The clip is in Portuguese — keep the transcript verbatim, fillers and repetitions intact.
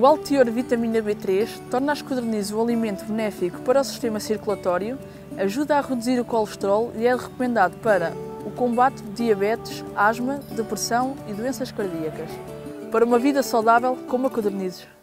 O alto teor de vitamina B três torna as codornizes um alimento benéfico para o sistema circulatório, ajuda a reduzir o colesterol e é recomendado para o combate de diabetes, asma, depressão e doenças cardíacas. Para uma vida saudável, coma codornizes.